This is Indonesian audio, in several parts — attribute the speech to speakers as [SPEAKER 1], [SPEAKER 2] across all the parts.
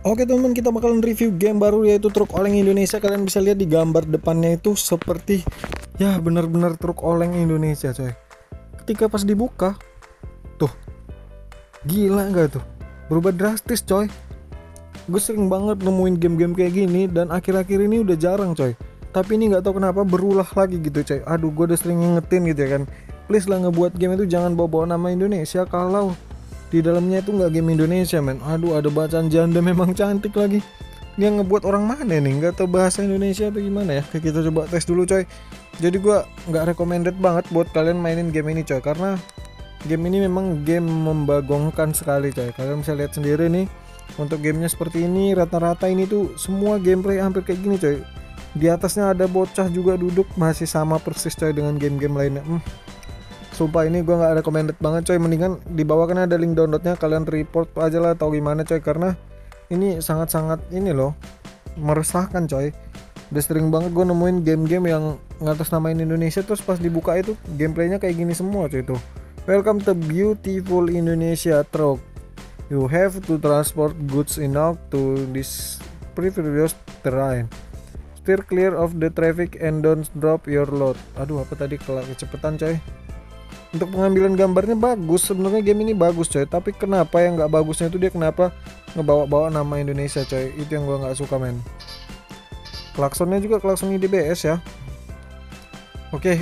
[SPEAKER 1] Oke teman, kita bakalan review game baru yaitu truk oleng Indonesia. Kalian bisa lihat di gambar depannya itu seperti ya benar-benar truk oleng Indonesia coy. Ketika pas dibuka tuh, gila nggak tuh, berubah drastis coy. Gue sering banget nemuin game-game kayak gini dan akhir-akhir ini udah jarang coy. Tapi ini nggak tahu kenapa berulah lagi gitu coy. Aduh, gue udah sering ngingetin gitu ya kan. Please lah, ngebuat game itu jangan bawa-bawa nama Indonesia kalau di dalamnya itu nggak game Indonesia men. Aduh, ada bacaan janda memang cantik lagi. Dia ngebuat orang mana nih, nggak tahu bahasa Indonesia atau gimana ya. Oke, kita coba tes dulu coy. Jadi gua nggak recommended banget buat kalian mainin game ini coy, karena game ini memang game membagongkan sekali coy. Kalian bisa lihat sendiri nih, untuk gamenya seperti ini. Rata-rata ini tuh semua gameplay hampir kayak gini coy. Di atasnya ada bocah juga duduk, masih sama persis coy dengan game-game lainnya. Sumpah ini gue nggak recommended banget coy. Mendingan di bawah kan ada link downloadnya, kalian report aja lah atau gimana coy, karena ini sangat-sangat ini loh, meresahkan coy. Udah sering banget gue nemuin game-game yang ngatas namain Indonesia, terus pas dibuka itu gameplaynya kayak gini semua coy. Tuh, welcome to beautiful Indonesia truck, you have to transport goods enough to this previous terrain, steer clear of the traffic and don't drop your load. Aduh, apa tadi, kalau kecepatan coy. Untuk pengambilan gambarnya bagus, sebenarnya game ini bagus coy, tapi kenapa yang nggak bagusnya itu dia kenapa ngebawa-bawa nama Indonesia coy, itu yang gua nggak suka men. Klaksonnya juga klakson IDBS ya. Oke,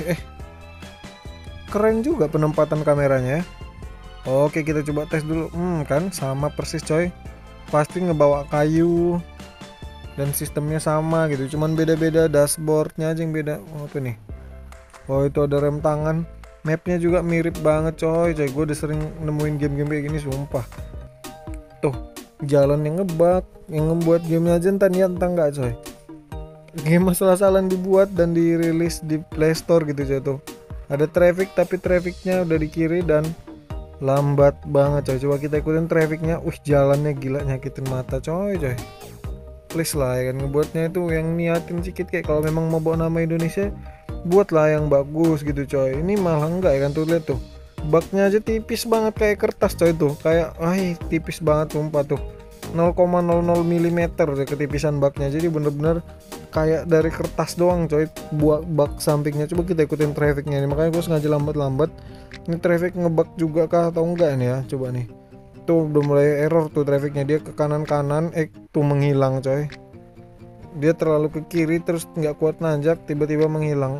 [SPEAKER 1] keren juga penempatan kameranya ya. Oke, kita coba tes dulu. Kan sama persis coy, pasti ngebawa kayu dan sistemnya sama gitu, cuman beda-beda dashboardnya aja yang beda. Apa nih? Oh, itu ada rem tangan. Mapnya juga mirip banget coy. Gue udah sering nemuin game-game kayak gini sumpah. Tuh, jalan yang ngebug, yang ngebuat gamenya aja entah niat entah enggak coy. Game masalah-salah dibuat dan dirilis di Play Store gitu coy. Tuh ada traffic, tapi trafficnya udah di kiri dan lambat banget coy. Coba kita ikutin trafficnya. Jalannya gila, nyakitin mata coy. Please lah ya kan, ngebuatnya itu yang niatin sedikit, kayak kalau memang mau bawa nama Indonesia buatlah yang bagus gitu coy. Ini malah enggak ya kan, tuh lihat tuh, bugnya aja tipis banget kayak kertas coy. Tuh kayak tipis banget sumpah tuh, 0,00 mm ketipisan bugnya. Jadi bener-bener kayak dari kertas doang coy buat bug sampingnya. Coba kita ikutin trafficnya ini, makanya gue sengaja lambat-lambat. Ini traffic ngebug juga kah atau enggak ini ya, coba nih. Tuh udah mulai error tuh trafficnya, dia ke kanan-kanan tuh menghilang coy. Dia terlalu ke kiri terus nggak kuat nanjak, tiba-tiba menghilang.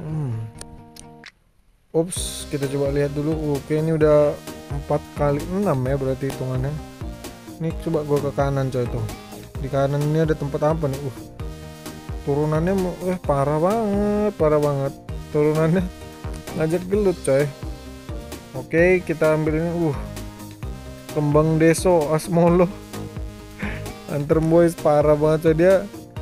[SPEAKER 1] Kita coba lihat dulu. Oke, ini udah 4 kali 6 ya berarti hitungannya. Ini coba gua ke kanan coy. Tuh di kanan ini ada tempat apa nih? Turunannya parah banget turunannya, ngajak gelut coy. Oke, kita ambil ini. Kembang Deso Asmolo Hunter Boys, parah banget coy. Dia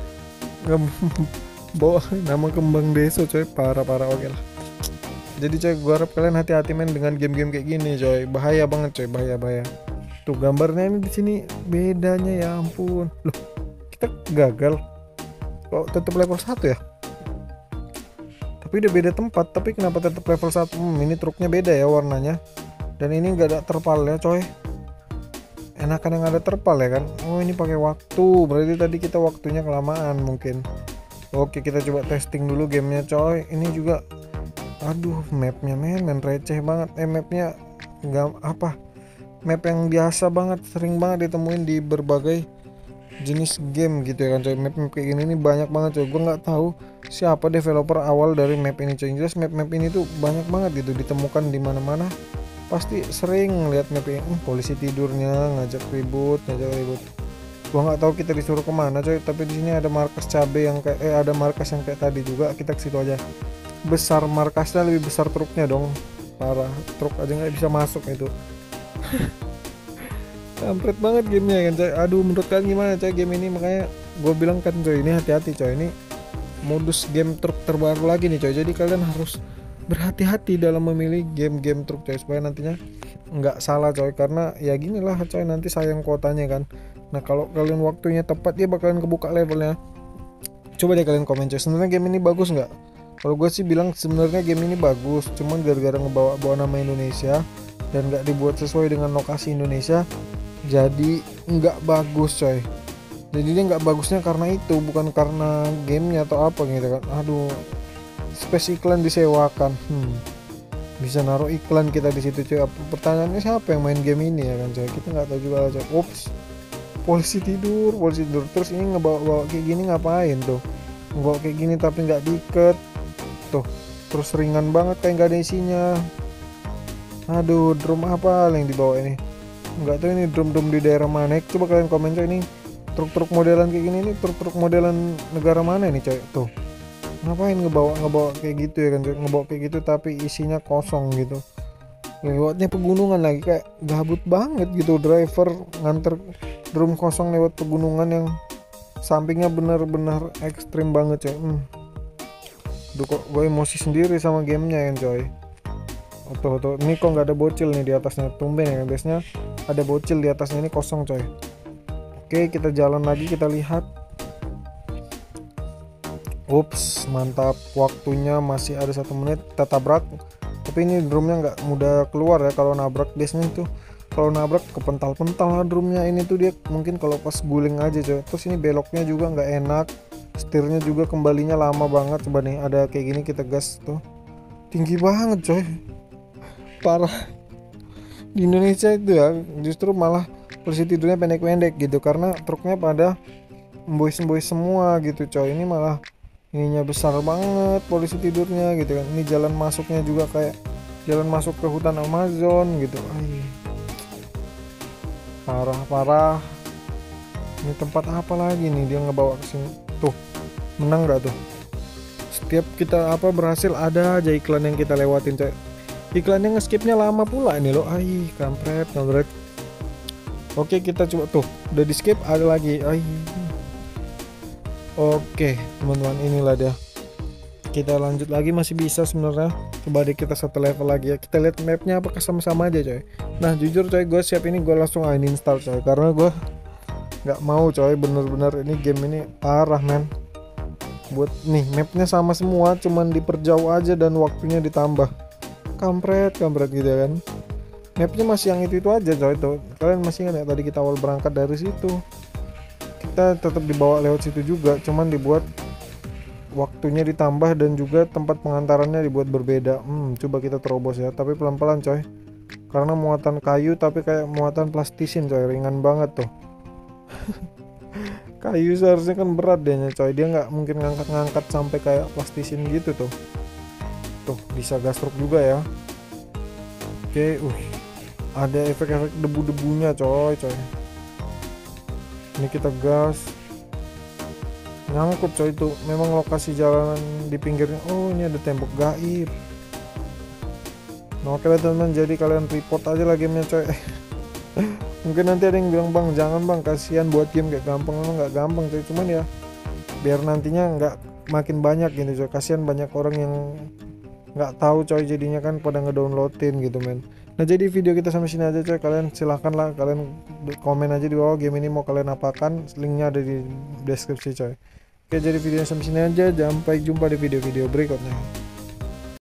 [SPEAKER 1] bawa nama Kembang Deso coy, parah. Oke lah. Jadi coy, gue harap kalian hati-hati main dengan game-game kayak gini coy, bahaya banget coy, bahaya. Tuh gambarnya ini di sini bedanya, ya ampun. Loh, kita gagal kok tetap level 1 ya, tapi udah beda tempat. Tapi kenapa tetap level 1? Ini truknya beda ya warnanya, dan ini nggak ada terpalnya coy. Enakan yang ada terpal ya kan. Ini pakai waktu, berarti tadi kita waktunya kelamaan mungkin. Oke, kita coba testing dulu gamenya coy. Ini juga aduh, mapnya men receh banget. Mapnya nggak apa, map yang biasa banget, sering banget ditemuin di berbagai jenis game gitu ya kan coy. Map kayak gini nih banyak banget coy. Gue nggak tahu siapa developer awal dari map ini coy. Jelas map ini tuh banyak banget gitu, ditemukan di mana-mana. Pasti sering lihat map yang polisi tidurnya ngajak ribut. Gua nggak tahu kita disuruh kemana coy, tapi di sini ada markas cabe yang kayak ada markas yang kayak tadi juga. Kita ke situ aja. Besar markasnya, lebih besar truknya dong, parah. Truk aja nggak bisa masuk itu. Kampret banget gamenya kan coy. Aduh, menurut kalian gimana coy game ini? Makanya gue bilang kan coy, ini hati-hati coy, ini modus game truk terbaru lagi nih coy. Jadi kalian harus berhati-hati dalam memilih game-game truk coy, supaya nantinya nggak salah coy. Karena ya gini lah coy, nanti sayang kuotanya kan. Nah kalau kalian waktunya tepat, dia bakalan kebuka levelnya. Coba deh kalian komen coy, sebenarnya game ini bagus nggak? Kalau gue sih bilang sebenarnya game ini bagus, cuman gara-gara ngebawa nama Indonesia dan nggak dibuat sesuai dengan lokasi Indonesia, jadi nggak bagus coy. Jadi dia nggak bagusnya karena itu, bukan karena gamenya atau apa gitu kan. Aduh, space iklan disewakan. Bisa naruh iklan kita di situ cuy. Pertanyaannya siapa yang main game ini ya kan coy? Kita nggak tahu juga coy. Ups, polisi tidur. Terus ini ngebawa kayak gini ngapain tuh? Ngebawa kayak gini tapi nggak diikat tuh. Terus ringan banget kayak nggak ada isinya. Aduh, drum apa yang dibawa ini? Nggak tahu ini drum di daerah mana. Coba kalian komen coy, ini truk-truk modelan kayak gini, ini truk-truk modelan negara mana ini coy? Tuh, ngapain ngebawa kayak gitu ya kan, ngebawa kayak gitu tapi isinya kosong gitu. Lewatnya pegunungan lagi, kayak gabut banget gitu driver nganter drum kosong lewat pegunungan yang sampingnya benar-benar ekstrim banget coy. Duh, kok gue emosi sendiri sama gamenya kan coy. Tuh, ini kok nggak ada bocil nih di atasnya, tumben ya, biasanya ada bocil di atasnya, ini kosong coy. Oke, kita jalan lagi, kita lihat. Ups, mantap, waktunya masih ada 1 menit, kita tabrak. Tapi ini drumnya nggak mudah keluar ya kalau nabrak. Biasanya itu kalau nabrak kepental-pental lah drumnya. Ini tuh dia mungkin kalau pas guling aja coy. Terus ini beloknya juga nggak enak, setirnya juga kembalinya lama banget. Coba nih, ada kayak gini kita gas tuh, tinggi banget coy, parah. Di Indonesia itu ya justru malah polisi tidurnya pendek-pendek gitu, karena truknya pada embois-embois semua gitu coy. Ini malah ininya besar banget polisi tidurnya gitu kan. Ini jalan masuknya juga kayak jalan masuk ke hutan Amazon gitu. Parah. Ini tempat apa lagi nih dia ngebawa ke sini? Tuh, menang gak tuh? Setiap kita berhasil ada aja iklan yang kita lewatin coy. Iklannya ngeskipnya lama pula ini loh. Kampret. Oke, kita coba tuh, udah di skip, ada lagi. Oke teman-teman, inilah dia, kita lanjut lagi, masih bisa sebenarnya. Coba deh kita satu level lagi ya, kita lihat mapnya apakah sama-sama aja coy. Nah jujur coy, gue siap ini gue langsung uninstall coy, karena gue nggak mau coy, bener-bener ini game ini parah men. Buat nih mapnya sama semua, cuman diperjauh aja dan waktunya ditambah. Kampret gitu ya kan. Mapnya masih yang itu aja coy tuh. Kalian masih ingat ya tadi kita awal berangkat dari situ, kita tetap dibawa lewat situ juga, cuman dibuat waktunya ditambah dan juga tempat pengantarannya dibuat berbeda. Coba kita terobos ya, tapi pelan-pelan coy, karena muatan kayu tapi kayak muatan plastisin coy, ringan banget tuh. Kayu seharusnya kan berat dia coy, dia nggak mungkin ngangkat-ngangkat sampai kayak plastisin gitu tuh. Tuh bisa gastruk juga ya. Oke, ada efek-efek debu-debunya coy. Ini kita gas, nyangkut coy, itu memang lokasi jalanan di pinggirnya. Ini ada tembok gaib. Nah, oke lah teman-teman, jadi kalian report aja lah gamenya coy. Mungkin nanti ada yang bilang, bang jangan bang, kasihan buat game kayak gampang. Memang nggak gampang coy, cuman ya biar nantinya nggak makin banyak gitu coy, kasihan banyak orang yang nggak tahu coy, jadinya kan pada ngedownloadin gitu men. Nah jadi video kita sampai sini aja coy, kalian silahkan lah, kalian komen aja di bawah game ini mau kalian apakan, linknya ada di deskripsi coy. Oke, jadi videonya sampai sini aja, sampai jumpa di video-video berikutnya.